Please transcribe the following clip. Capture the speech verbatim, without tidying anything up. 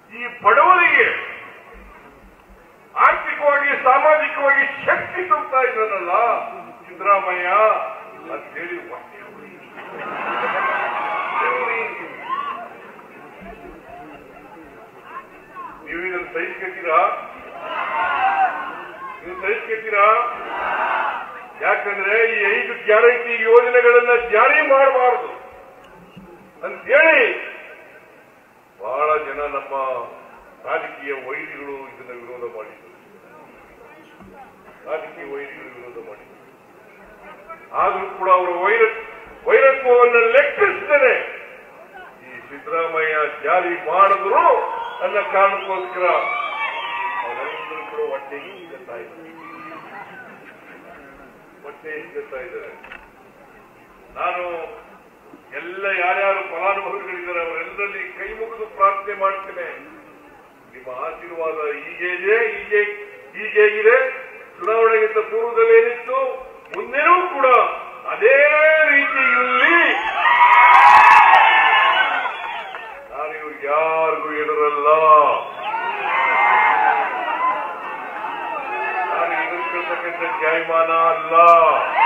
ಈ ಬಡವರಿಗೆ ಆರ್ಥಿಕವಾಗಿ ಸಾಮಾಜಿಕವಾಗಿ ಶಕ್ತಿ ತುಂಬುತ್ತಾ ಇದ್ದಾನಲ್ಲ ಸಿದ್ದರಾಮಯ್ಯ ಅಂತೇಳಿ ಹೊಟ್ಟೆ ಉರಿ. ನೀವು ಇದನ್ನು ಸಹಿಸ್ಕೊತೀರಾ? ನೀವು ಸಹಿಸ್ಕೊತೀರಾ? ಯಾಕಂದ್ರೆ ಈ ಐದು ಗ್ಯಾರಂಟಿ ಯೋಜನೆಗಳನ್ನ ಜಾರಿ ಮಾಡಬಾರದು ಅಂತೇಳಿ ಬಹಳ ಜನ ನಮ್ಮ ರಾಜಕೀಯ ವೈರಿಗಳು ಇದನ್ನ ವಿರೋಧ ಮಾಡಿದರು. ರಾಜಕೀಯ ವೈರಿಗಳು ವಿರೋಧ ಮಾಡಿದರು. ಆದರೂ ಕೂಡ ಅವರ ವೈರ ವೈರತ್ವವನ್ನು ಲೆಕ್ಕಿಸ್ತೇನೆ ಈ ಸಿದ್ದರಾಮಯ್ಯ ಜಾರಿ ಮಾಡಿದ್ರು ಅನ್ನೋ ಕಾರಣಕ್ಕೋಸ್ಕರ ಅವರೆಲ್ಲರೂ ಕೂಡ ಹೊಟ್ಟೆ ಇಸ್ಕೊತಾ ಇದ್ದಾರೆ ಹೊಟ್ಟೆ ಇಸ್ಕೊತಾ ಇದ್ದಾರೆ. ನಾನು ಎಲ್ಲ ಯಾರ್ಯಾರು ಫಲಾನುಭವಿಗಳಿದ್ದಾರೆ ಅವರೆಲ್ಲರಲ್ಲಿ ಕೈ ಮುಗಿದು ಪ್ರಾರ್ಥನೆ ಮಾಡ್ತೇನೆ. ನಿಮ್ಮ ಆಶೀರ್ವಾದ ಹೀಗೆ ಇದೆ, ಹೀಗೆ ಹೀಗೆ ಇದೆ. ಚುನಾವಣೆಗಿಂತ ಪೂರ್ವದಲ್ಲಿ ಏನಿತ್ತು, ಮುಂದೆನೂ ಕೂಡ ಅದೇ ರೀತಿಯಲ್ಲಿ ನಾನು ಇವ್ರಿಗೆ ಯಾರಿಗೂ ಎದುರಲ್ಲ. ನಾನು ಎದುರ್ಕೊಳ್ತಕ್ಕಂಥ ಜಾಯಮಾನ ಅಲ್ಲ.